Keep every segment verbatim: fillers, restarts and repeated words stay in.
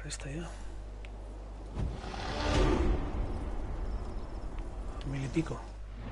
esta ya. Mil y pico.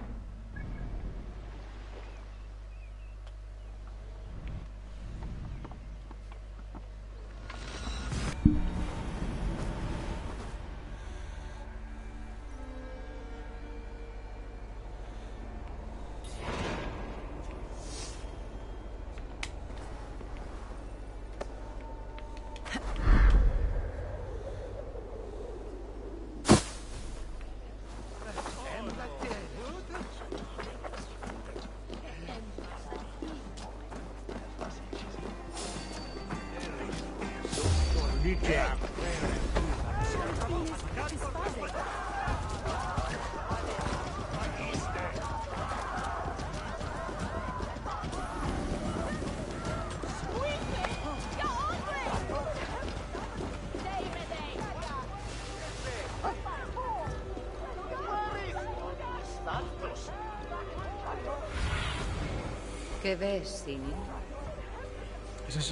¿Qué ves, Sini? ¿Es eso?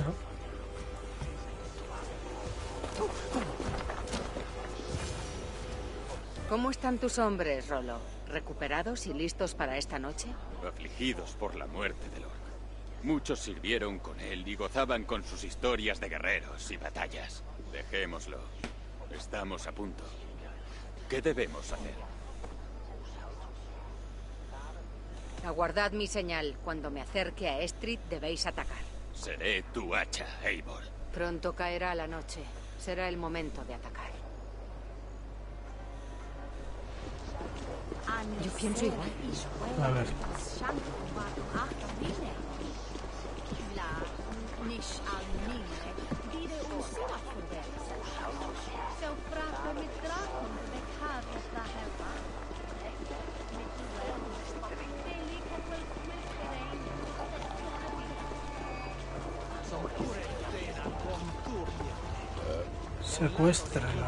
¿Cómo están tus hombres, Rolo? ¿Recuperados y listos para esta noche? Afligidos por la muerte del orc. Muchos sirvieron con él y gozaban con sus historias de guerreros y batallas. Dejémoslo. Estamos a punto. ¿Qué debemos hacer? Aguardad mi señal. Cuando me acerque a Estrid debéis atacar. Seré tu hacha, Eivor. Pronto caerá la noche. Será el momento de atacar. Yo pienso igual. A ver. Secuéstrala.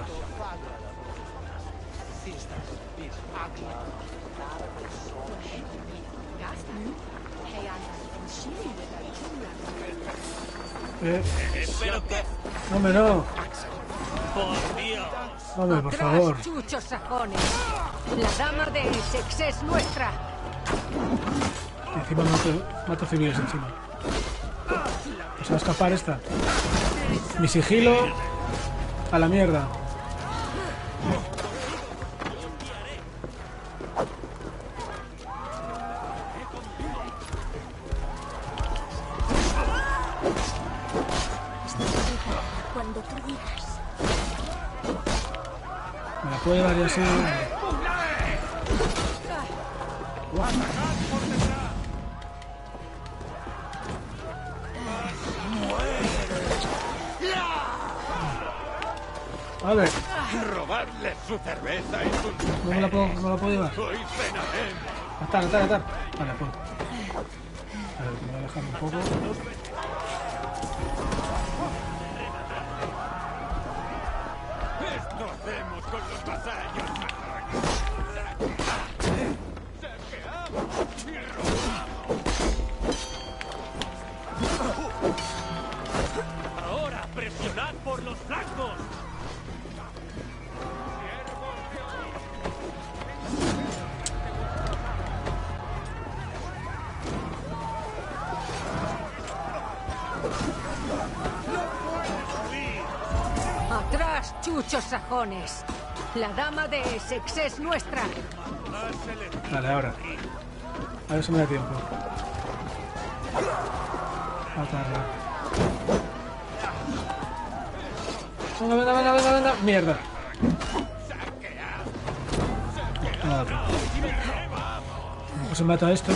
Eh. Hombre, no. Por Dios. Hombre, por favor. Chuchos sajones. La dama de Essex es nuestra. Y encima mato, mato civiles encima. ¿Se va a escapar esta? Mi sigilo a la mierda. Cuando tú digas. Me la puedo llevar ya así. Vale. Robarle su cerveza y sus... No me la puedo, no la puedo llevar. Soy Fenarem. Atar, atar, atar. Vale, puedo. A ver, me voy a dejar un poco. Esto hacemos con los vasallos. Saqueamos y robamos. Ahora presionad por los flancos. ¡Atrás, chuchos sajones! La dama de Essex es nuestra. Vale, ahora. A ver si me da tiempo. Atarla. Venga, venga, venga, venga, venga. Mierda. No da tiempo. Pues se mata a estos.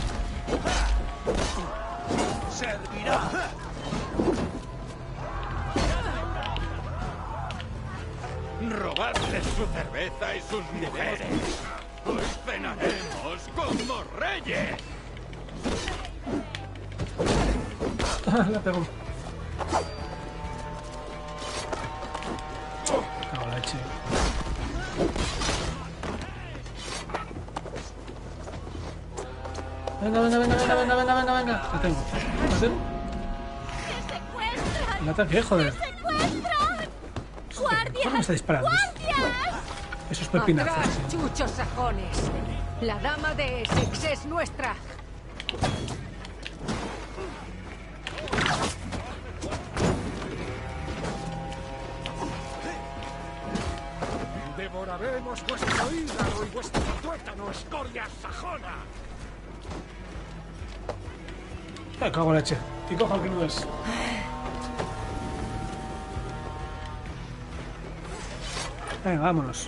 Robarle su cerveza y sus mujeres. Hoy cenaremos como reyes. La pegó. Cago la leche. Venga, venga, venga, venga, venga, venga, venga, venga. La tengo. La tengo. El ataque, joder. ¿Por qué me está disparando? Esos pepinazos. Atrás, tío. chuchos sajones. La dama de Essex es nuestra. Devoraremos vuestro hígado y vuestro tuétano, escoria sajona. Me cago en la leche. Y cojo que no es. Venga, vámonos.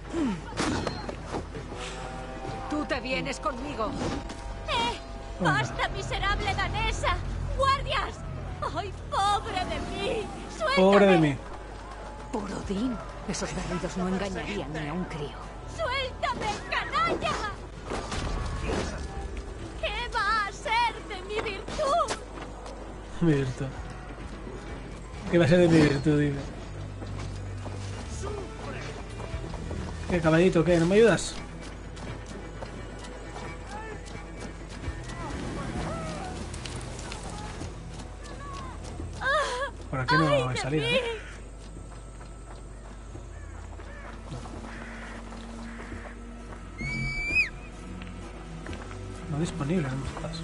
Tú te vienes conmigo. ¡Eh! ¡Basta, miserable danesa! ¡Guardias! ¡Ay, pobre de mí! ¡Suéltame! Pobre de mí. Por Odín, esos berridos no engañarían ni a un crío. ¡Suéltame, canalla! ¿Qué va a ser de mi virtud? Mi virtud. ¿Qué va a ser de mi virtud? Dice. ¿Qué, caballito? ¿Qué? ¿No me ayudas? Por aquí no ¡Ay, hay de salida, mí! ¿eh? No disponible, no me jodas.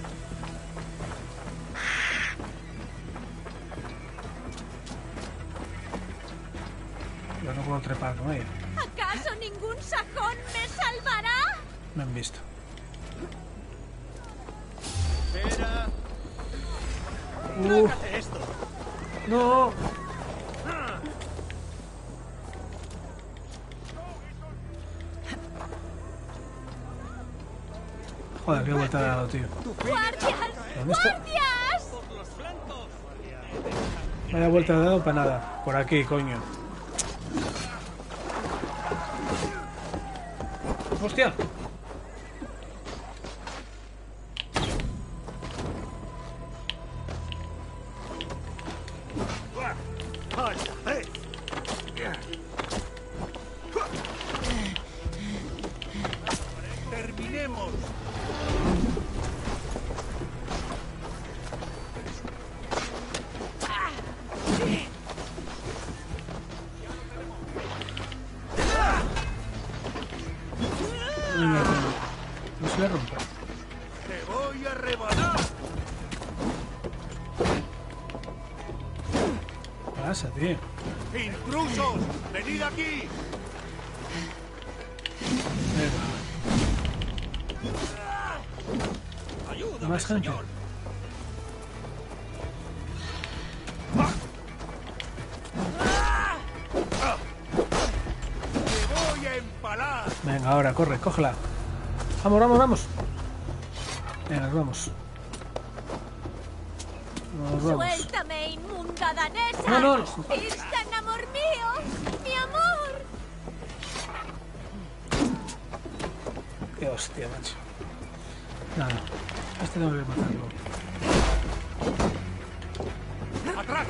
Yo no puedo trepar con ella. ¿Acaso ningún sajón me salvará? Me han visto. Espera. Uh, Trágate esto. no. Joder, qué vuelta ha dado, tío. ¡Guardias! ¿Dónde está? ¡Guardias! Por los flancos. Vaya vuelta ha dado para nada. Por aquí, coño. ¡Hostia! ¡Vaya, eh! ¡Terminemos! Venga, coño. No se le rompa. ¡Te voy a rebanar! ¿Qué pasa, tío? ¡Intrusos! ¡Venid aquí! Venga. Ayúdame, Más gente. señor. ¡Te voy a empalar! Venga, ahora, corre, cógela. Vamos, vamos, vamos. Venga, nos vamos. Nos vamos. ¡Suéltame, inmunda danesa! No, no, no. ¡Istan, amor mío! ¡Mi amor! Qué hostia, macho. Nada, a este tengo que matarlo. ¡Atrás!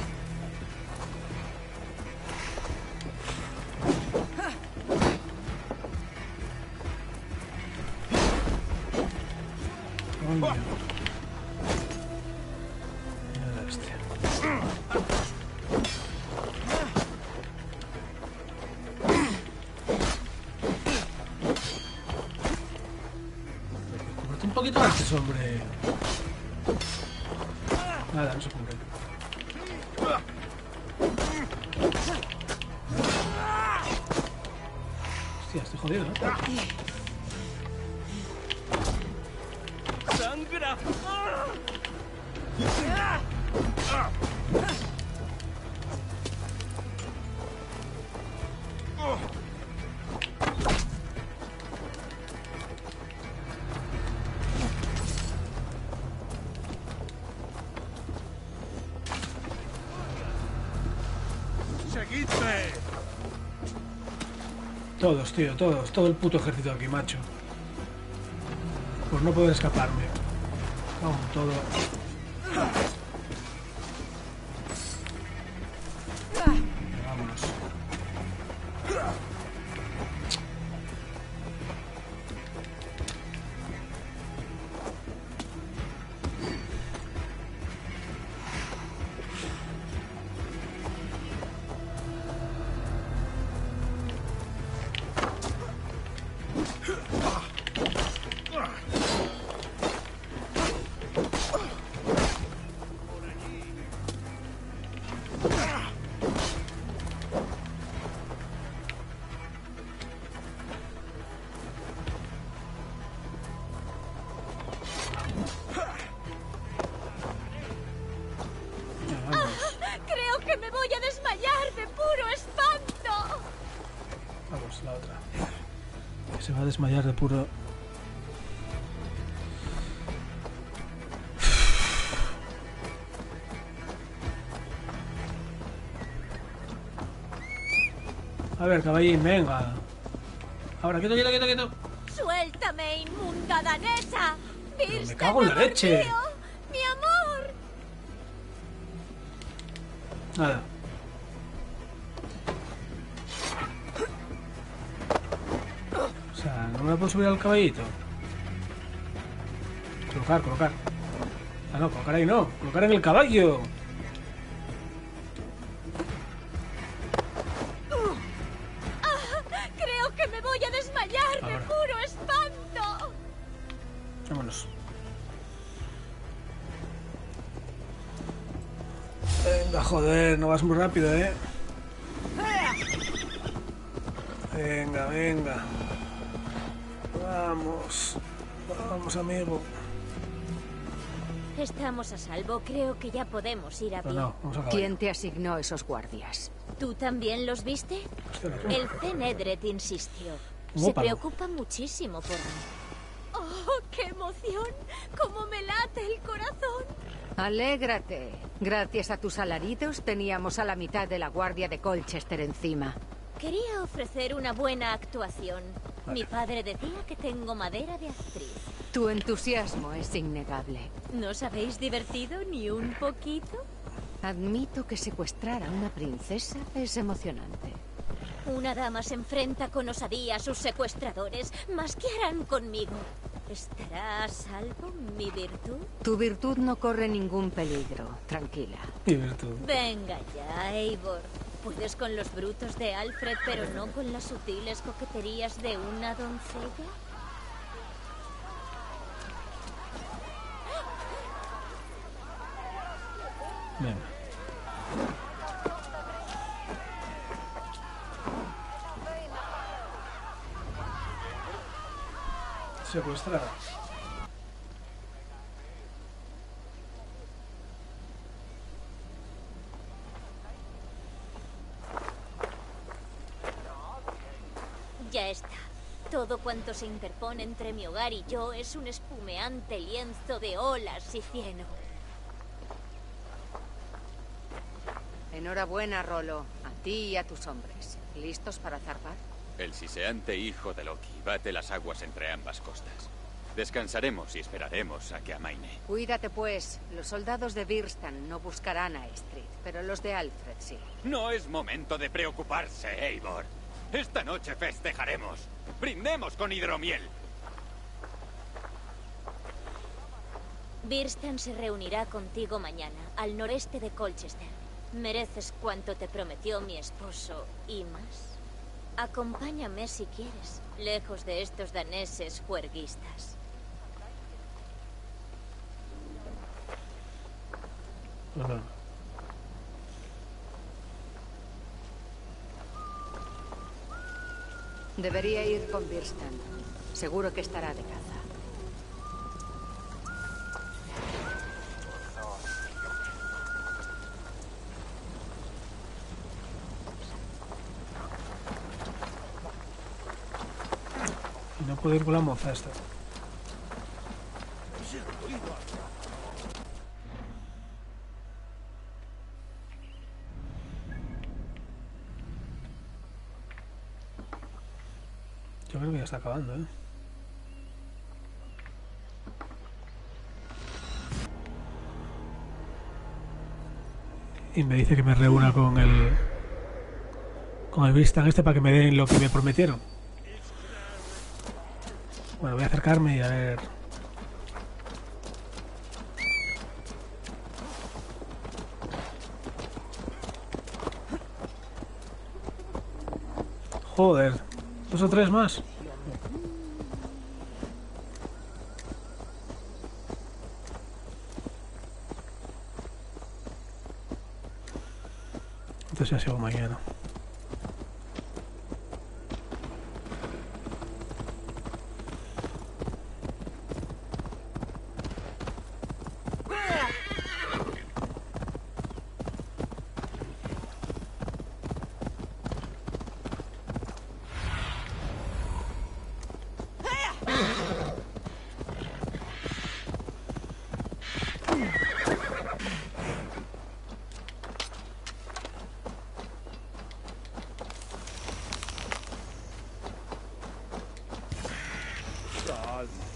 Coño. Mira la hostia. Cúbrete un poquito antes, hombre. Nada, no se cubre. Hostia, estoy jodido, ¿eh? ¡Sangra! ¡Seguidme! Todos, tío, todos. Todo el puto ejército aquí, macho. Por no poder escaparme. Cago en todo. Vámonos. de puro espanto. Vamos, la otra. Que se va a desmayar de puro... A ver, caballín, venga. Ahora, quieto, quieto, quieto, quieto. Suéltame, inmunda danesa. Pero me cago en la amor leche. mío, mi amor. Nada. O sea, no me la puedo subir al caballito. Colocar, colocar. Ah, no, colocar ahí no. Colocar en el caballo. Creo que me voy a desmayar de Ahora. puro espanto. Vámonos. Venga, joder, no vas muy rápido, ¿eh? Venga, venga. Vamos. Vamos, amigo. Estamos a salvo. Creo que ya podemos ir a No, pie. no, vamos a acabar. ¿Quién te asignó esos guardias? ¿Tú también los viste? Hostia, la El Cenedret insistió. Un Se ópalo. preocupa muchísimo por mí. ¡Oh, qué emoción! ¡Cómo me late el corazón! Alégrate. Gracias a tus alaridos teníamos a la mitad de la guardia de Colchester encima. Quería ofrecer una buena actuación. Mi padre decía que tengo madera de actriz. Tu entusiasmo es innegable. ¿No os habéis divertido ni un poquito? Admito que secuestrar a una princesa es emocionante. Una dama se enfrenta con osadía a sus secuestradores. ¿Más qué harán conmigo? ¿Estará a salvo mi virtud? Tu virtud no corre ningún peligro. Tranquila. Y virtud. Venga ya, Eivor. Puedes con los brutos de Alfred, pero no con las sutiles coqueterías de una doncella. Venga. Secuestrada. Ya está. Todo cuanto se interpone entre mi hogar y yo es un espumeante lienzo de olas y cieno. Enhorabuena, Rolo. A ti y a tus hombres. ¿Listos para zarpar? El siseante hijo de Loki bate las aguas entre ambas costas. Descansaremos y esperaremos a que amaine. Cuídate, pues. Los soldados de Birstan no buscarán a Estrid, pero los de Alfred sí. No es momento de preocuparse, Eivor. Esta noche festejaremos. Brindemos con hidromiel. Birstan se reunirá contigo mañana, al noreste de Colchester. Mereces cuanto te prometió mi esposo y más. Acompáñame si quieres, lejos de estos daneses juerguistas. Ajá. Debería ir con Birstan. Seguro que estará de caza. Y no puedo ir con la moza esta. Yo creo que ya está acabando, ¿eh? Y me dice que me reúna con el... con el Birstan este para que me den lo que me prometieron. Bueno, voy a acercarme y a ver... Joder, dos o tres más. Entonces ya sigo mañana.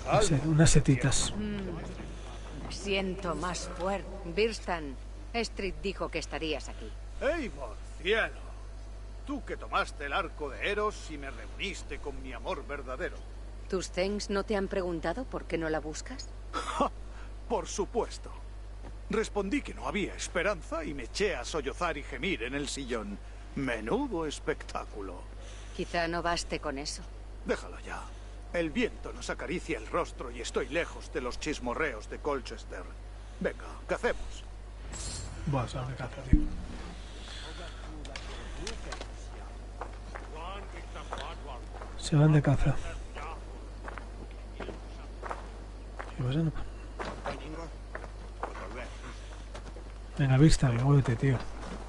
No sé, unas setitas. Me siento más fuerte. Birstan, Estrid dijo que estarías aquí. ¡Eivor, cielo! Tú que tomaste el arco de Eros y me reuniste con mi amor verdadero. ¿Tus Thengs no te han preguntado por qué no la buscas? ¡Ja! Por supuesto. Respondí que no había esperanza y me eché a sollozar y gemir en el sillón. Menudo espectáculo. Quizá no baste con eso. Déjalo ya. El viento nos acaricia el rostro y estoy lejos de los chismorreos de Colchester. Venga, ¿qué hacemos? Buah, se van de caza, tío. Se van de caza. ¿Qué pasa? No. Venga, vista, muévete, tío.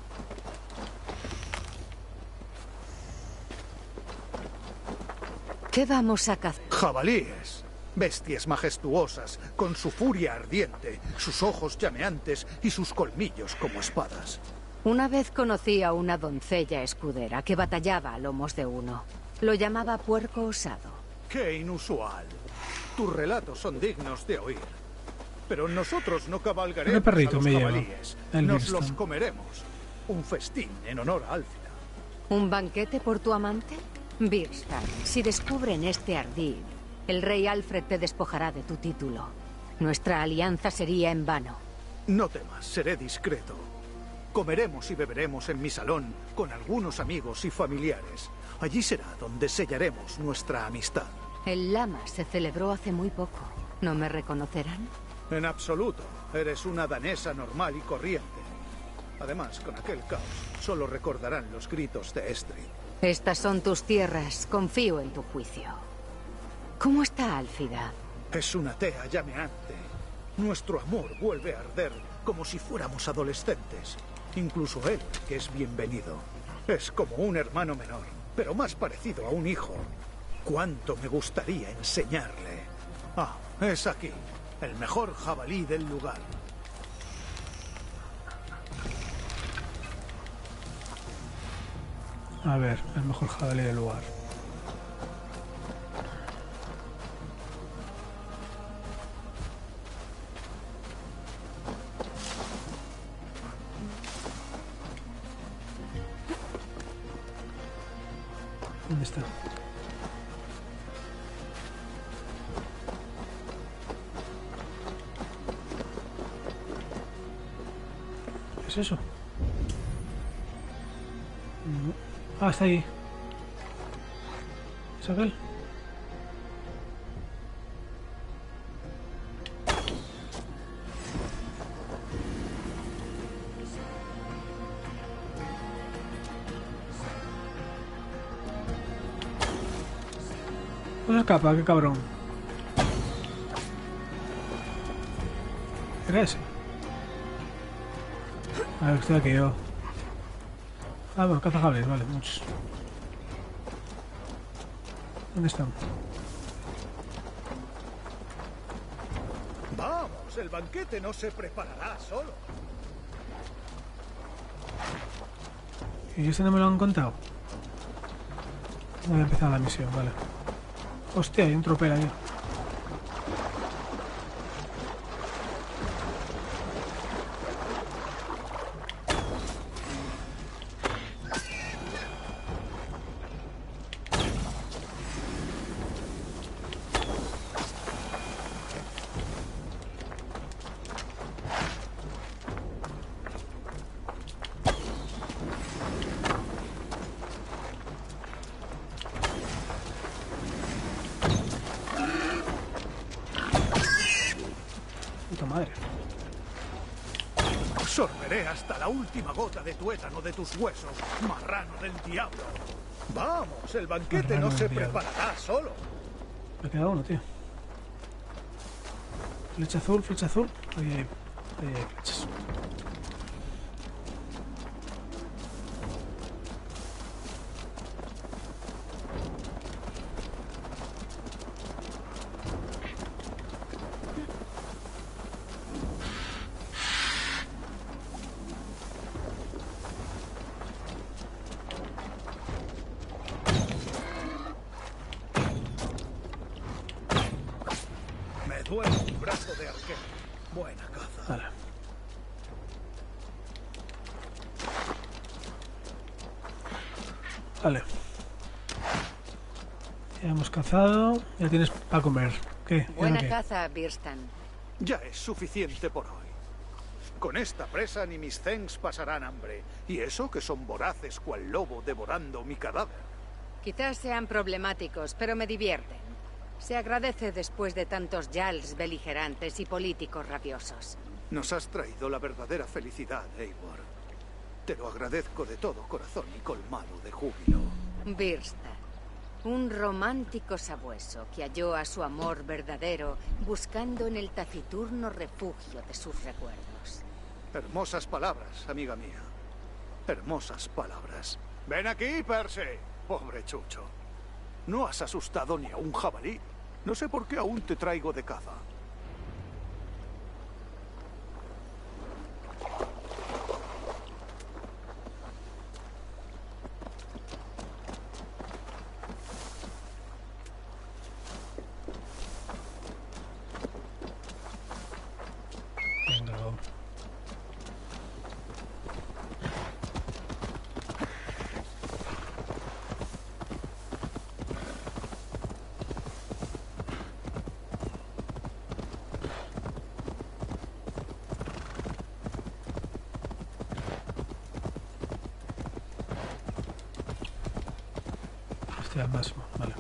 ¿Qué vamos a cazar? Jabalíes. Bestias majestuosas, con su furia ardiente, sus ojos llameantes y sus colmillos como espadas. Una vez conocí a una doncella escudera que batallaba a lomos de uno. Lo llamaba puerco osado. ¡Qué inusual! Tus relatos son dignos de oír. Pero nosotros no cabalgaremos ¿Qué perrito a los me lleva? jabalíes. El Nos Birstan. los comeremos. Un festín en honor a Álfida. ¿Un banquete por tu amante? Birstan, si descubren este ardid, el rey Alfred te despojará de tu título. Nuestra alianza sería en vano. No temas, seré discreto. Comeremos y beberemos en mi salón con algunos amigos y familiares. Allí será donde sellaremos nuestra amistad. El Lama se celebró hace muy poco. ¿No me reconocerán? En absoluto. Eres una danesa normal y corriente. Además, con aquel caos, solo recordarán los gritos de Estrid. Estas son tus tierras. Confío en tu juicio. ¿Cómo está Álfida? Es una tea llameante. Nuestro amor vuelve a arder como si fuéramos adolescentes. Incluso él, que es bienvenido. Es como un hermano menor, pero más parecido a un hijo. Cuánto me gustaría enseñarle. Ah, es aquí. El mejor jabalí del lugar. A ver, el mejor jabalí del lugar. ¿Dónde está? ¿Qué es eso? No. Ah, está ahí. ¿Es aquel? No se escapa, qué cabrón. ¿Era ese? A ver, estoy aquí yo. Ah, bueno, cazajables, vale, muchos. ¿Dónde están? Vamos, el banquete no se preparará solo. ¿Y este no me lo han contado? No voy a empezar la misión, vale. Hostia, hay un tropel ahí. Puta madre. Absorberé hasta la última gota de tuétano de tus huesos, marrano del diablo. Vamos, el banquete Marrano no se del diablo. preparará solo. Me queda uno, tío. Flecha azul, flecha azul. Ahí hay, ahí hay flechas. Tú eres un brazo de arquero. Buena caza. Vale. Vale. Ya hemos cazado. Ya tienes para comer. ¿Qué? ¿Y ahora Buena qué? caza, Birstan. Ya es suficiente por hoy. Con esta presa ni mis Zengs pasarán hambre. Y eso que son voraces cual lobo devorando mi cadáver. Quizás sean problemáticos, pero me divierten. Se agradece después de tantos Jarls beligerantes y políticos rabiosos. Nos has traído la verdadera felicidad, Eivor. Te lo agradezco de todo corazón y colmado de júbilo. Birstan, un romántico sabueso que halló a su amor verdadero buscando en el taciturno refugio de sus recuerdos. Hermosas palabras, amiga mía. Hermosas palabras. Ven aquí, Perse. Pobre chucho. No has asustado ni a un jabalí. No sé por qué aún te traigo de caza. Venga, vamos. Este al máximo, vale.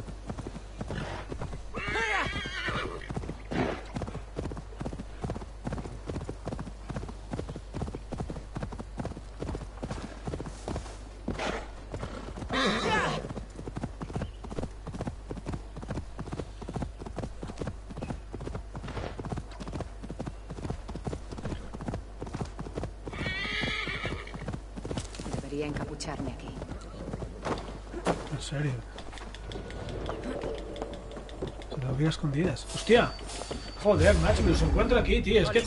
Debería encapucharme aquí. En serio. Se lo había escondidas. ¡Hostia! Joder, macho, me los encuentro aquí, tío. Es que...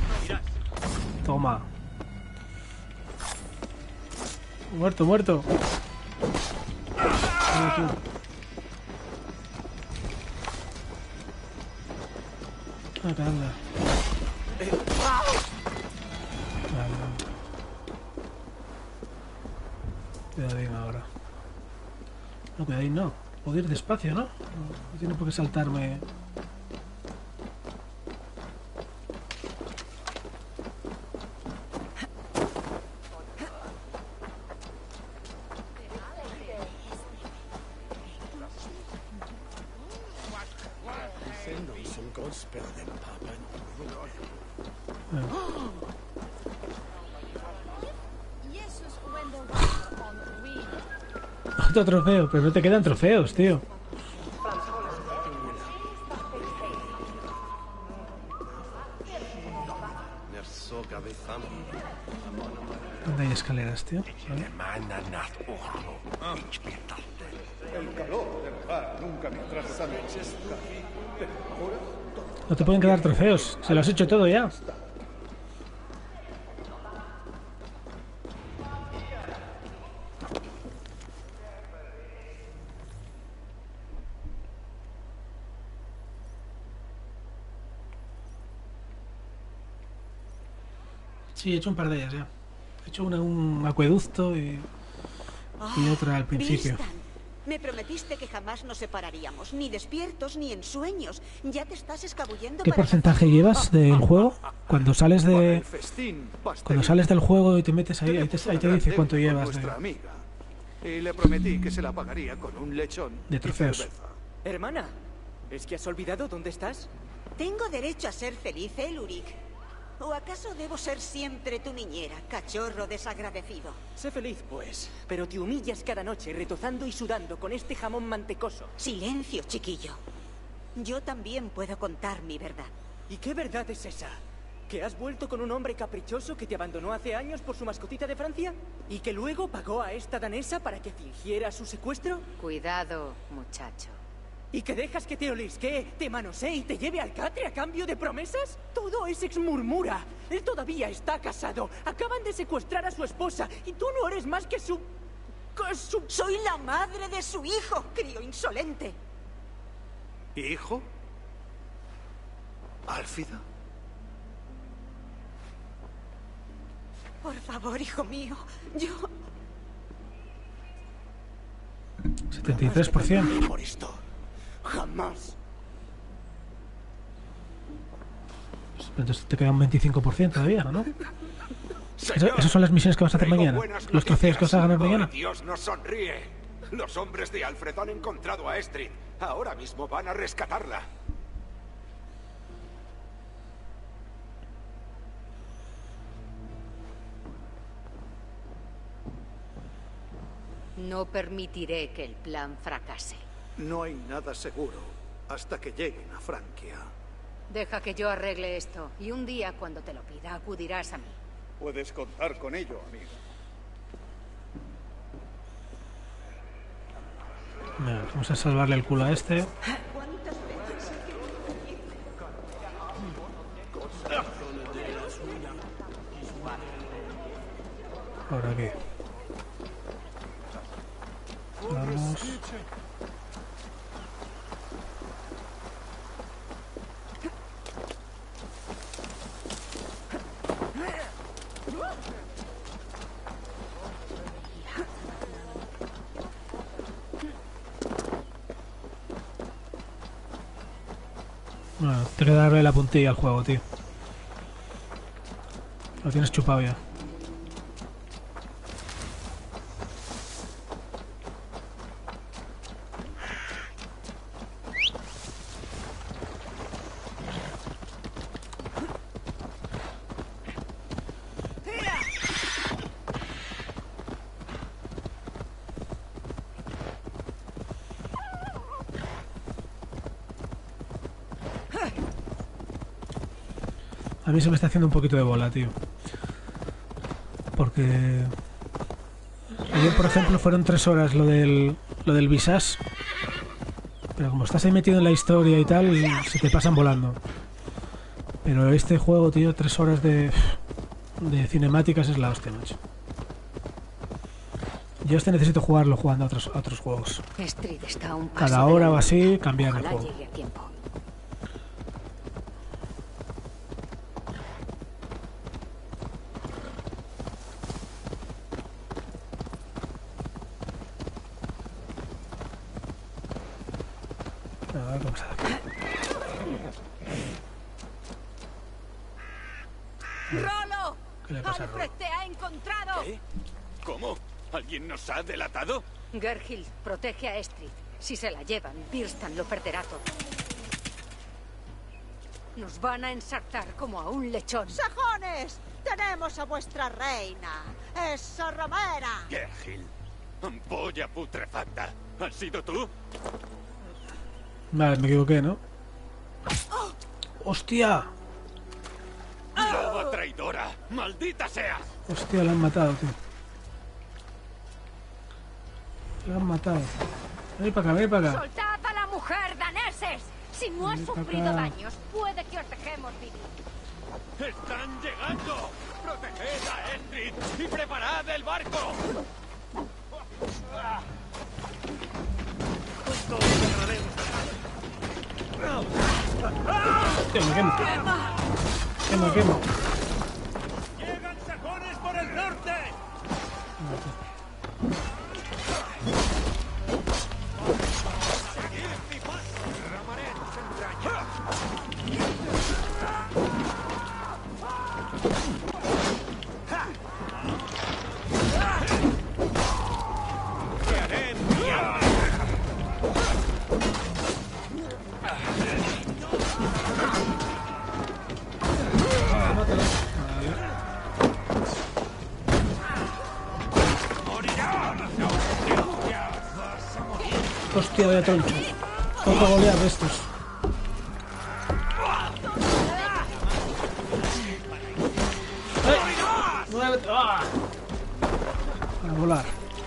Toma. Muerto, muerto. Mira tú. Ah, caramba. Vale, vale. Cuidadín ahora. No, cuidadín no. Puedo ir despacio, ¿no? No tiene por qué saltarme. Otro trofeo, pero no te quedan trofeos, tío. ¿Dónde hay escaleras, tío? ¿Vale? El calor del hogar nunca me ha tratado así. Pero ahora No te pueden quedar trofeos. Se lo has hecho todo ya. Sí, he hecho un par de ellas ya. He hecho una, un acueducto y, y otra al principio. Birstan, me prometiste que jamás nos separaríamos, ni despiertos ni en sueños. Ya te estás escabullendo. ¿Qué para porcentaje cazar- llevas del juego? Cuando sales para de el festín, pastelito. cuando sales del juego y te metes ahí, ahí te, Tenemos ahí te una dice gran cuánto deuda con llevas nuestra de, amiga. Y le prometí que se la pagaría con un lechón de y trofeos. cerveza. Hermana, ¿es que has olvidado dónde estás? Tengo derecho a ser feliz, ¿eh, Lurik? ¿O acaso debo ser siempre tu niñera, cachorro desagradecido? Sé feliz, pues. Pero te humillas cada noche retozando y sudando con este jamón mantecoso. Silencio, chiquillo. Yo también puedo contar mi verdad. ¿Y qué verdad es esa? ¿Que has vuelto con un hombre caprichoso que te abandonó hace años por su mascotita de Francia? ¿Y que luego pagó a esta danesa para que fingiera su secuestro? Cuidado, muchacho. ¿Y que dejas que te olisquee, te manosee y te lleve al catre a cambio de promesas? Todo es exmurmura. Él todavía está casado. Acaban de secuestrar a su esposa y tú no eres más que su... que su... Soy la madre de su hijo, crío insolente. ¿Hijo? ¿Álfida? Por favor, hijo mío, yo... setenta y tres por ciento. Por esto. Jamás. Entonces te queda un veinticinco por ciento todavía, ¿no? Señor, ¿Esas son las misiones que vas a hacer traigo mañana? buenas ¿Los trofeos que vas a ganar noticias. mañana? Oh, Dios nos sonríe. Los hombres de Alfred han encontrado a Estrid. Ahora mismo van a rescatarla. No permitiré que el plan fracase. No hay nada seguro hasta que lleguen a Francia. Deja que yo arregle esto, y un día, cuando te lo pida, acudirás a mí. Puedes contar con ello, amigo. Mira, vamos a salvarle el culo a este. Por aquí. Vamos. Bueno, tengo que darle la puntilla al juego, tío. Lo tienes chupado ya. A mí se me está haciendo un poquito de bola, tío. Porque... ayer, por ejemplo, fueron tres horas lo del, lo del Visage. Pero como estás ahí metido en la historia y tal, se te pasan volando. Pero este juego, tío, tres horas de, de cinemáticas es la hostia, macho. Yo este necesito jugarlo jugando a otros, a otros juegos. Estrid está a un paso Cada hora de o la así, luna. cambiar de Ojalá juego. llegue a tiempo. A ver, vamos a ver. ¡Rolo! ¿Qué le pasa a ¡Alfred Rolo? te ha encontrado! ¿Qué? ¿Cómo? ¿Alguien nos ha delatado? Gerhild, protege a Estrid. Si se la llevan, Birstan lo perderá todo. Nos van a ensartar como a un lechón. ¡Sajones! ¡Tenemos a vuestra reina! ¡Esa ramera! Gerhild. Ampolla putrefacta. ¿Has sido tú? Vale, me equivoqué, ¿no? ¡Hostia! ¡Loba traidora! ¡Maldita seas! Hostia, la han matado, tío. La han matado. Ven para acá, ven para acá. ¡Soltad a la mujer, daneses! Si no has Ven pa' sufrido acá. daños, puede que os dejemos vivir. ¡Están llegando! ¡Proteged a Estrid y preparad el barco! Tío, me quemo. Quemo, quemo. ¡Llegan sajones por el norte! Hostia, vaya troncho. Otro golear de estos. ¡Eh! ¡Muévete! ¡Ah! Para volar.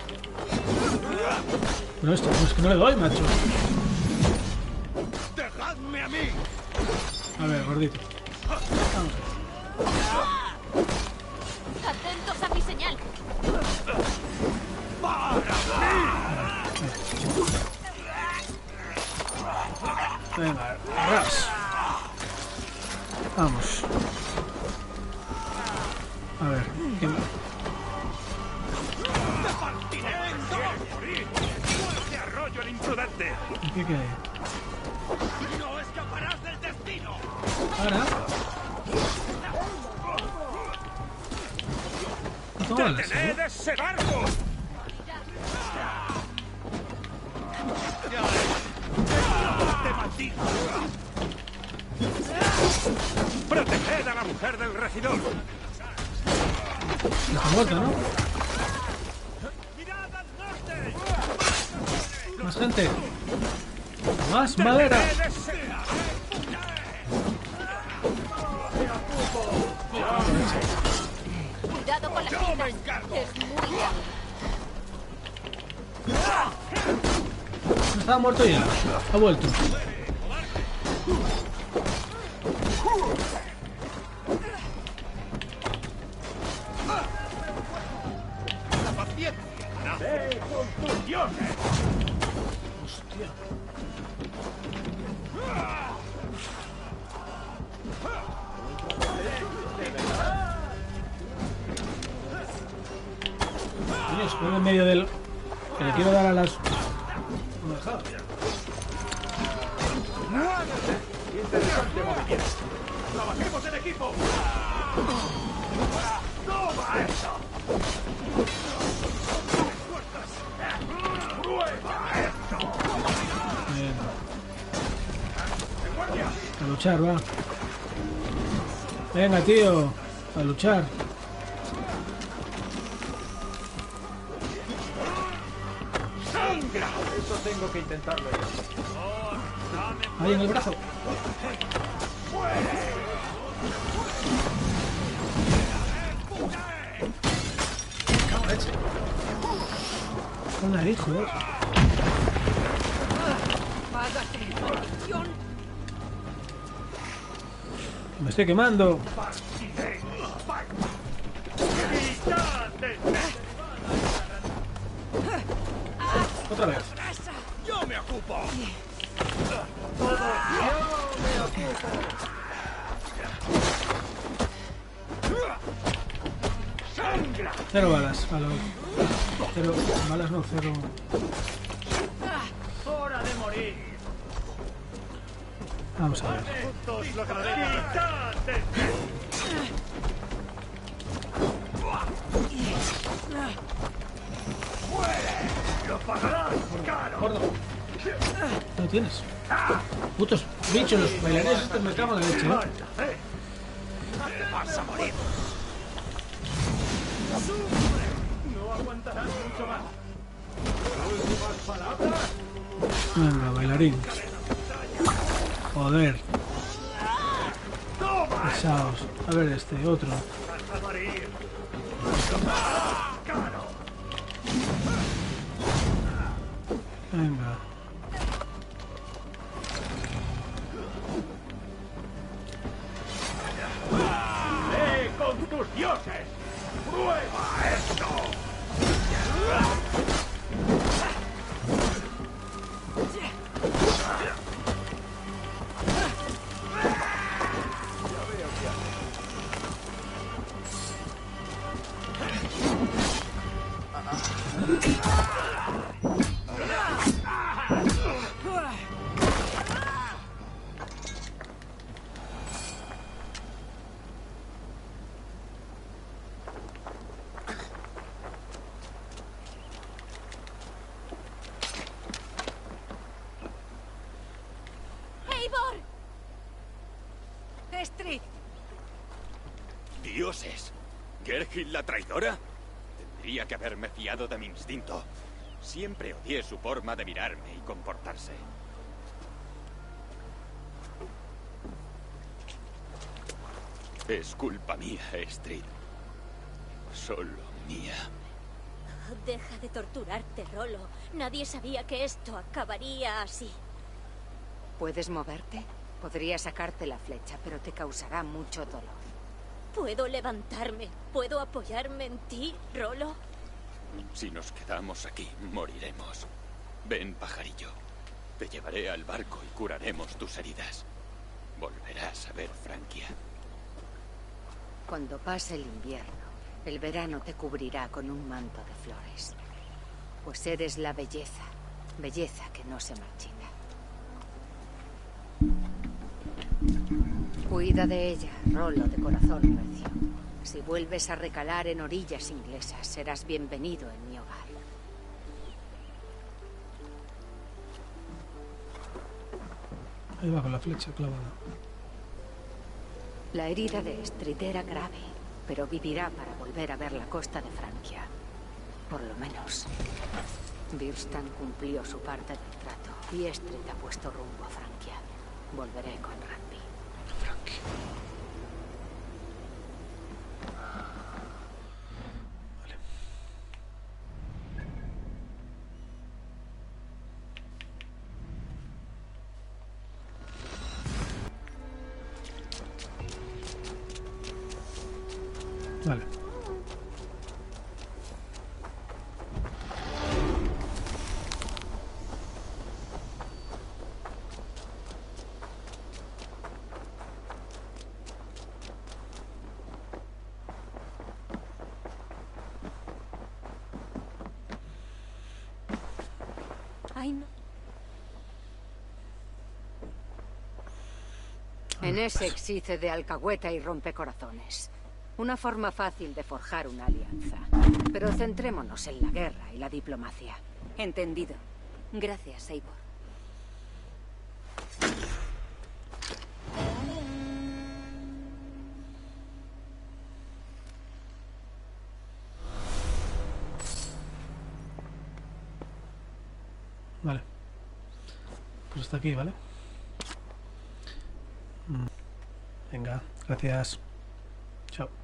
Pero esto, pues que no le doy, macho. ¡Dejadme a mí! A ver, gordito. Atentos a mi señal. Venga, ras. Vamos. A ver. ¿qué... ¿Qué qué hay? ¡No escaparás del destino! Ahora. ¡Detened ese barco! ¡Te maldito! ¡Proteged a la mujer del regidor! Está muerto, ¿no? Más gente. Más madera. Cuidado con las piedras. Es muy grave. No estaba muerto ya. Ha vuelto. ¡La paciencia! ¡Ve con tus dioses! Hostia. Coño, estoy en medio del... Que le quiero dar a las... No me ha dejado. Interesante movimiento. ¡Trabajemos en equipo! ¡Toma eso! ¡Prueba esto! Venga. A luchar, va. Venga, tío. A luchar. ¡Sangra! Eso tengo que intentarlo. Ahí en el brazo. Con nariz, joder. Me estoy quemando. Otra vez. ¡Yo me ocupo! Cero balas. A lo... Cero balas, no, cero. ¡Hora de morir! Vamos a ver. ¡Juntos lograremos! ¡Lo pagarás caro! Gordo. ¿Qué lo tienes? Putos bichos, los bailarines estos me cago en la leche, ¿eh? ¡Vas a morir! No aguantarás mucho más. ¿Últimas palabras? Venga, bailarín. Joder. Pesados. A ver este, otro. ¡Vas a morir! ¡Caro! Venga. ¡Ve con tus dioses! ¡Prueba esto! Estrid. ¡Dioses! ¿Gergil la traidora? Tendría que haberme fiado de mi instinto. Siempre odié su forma de mirarme y comportarse. Es culpa mía, Estrid. Solo mía. Deja de torturarte, Rolo. Nadie sabía que esto acabaría así. ¿Puedes moverte? Podría sacarte la flecha, pero te causará mucho dolor. ¿Puedo levantarme? ¿Puedo apoyarme en ti, Rolo? Si nos quedamos aquí, moriremos. Ven, pajarillo. Te llevaré al barco y curaremos tus heridas. Volverás a ver Francia. Cuando pase el invierno, el verano te cubrirá con un manto de flores. Pues eres la belleza, belleza que no se marchita. Cuida de ella, Rolo de corazón recio. Si vuelves a recalar en orillas inglesas, serás bienvenido en mi hogar. Ahí va con la flecha clavada. La herida de Estrid era grave, pero vivirá para volver a ver la costa de Francia. Por lo menos. Birstan cumplió su parte del trato y Estrid ha puesto rumbo a Francia. Volveré con Randvi. Francia. Vale. Vale. Ay, no. En ese existe de alcahueta y rompecorazones. Una forma fácil de forjar una alianza. Pero centrémonos en la guerra y la diplomacia. Entendido. Gracias, Eivor. Vale. Pues hasta aquí, ¿vale? Venga, gracias. Chao.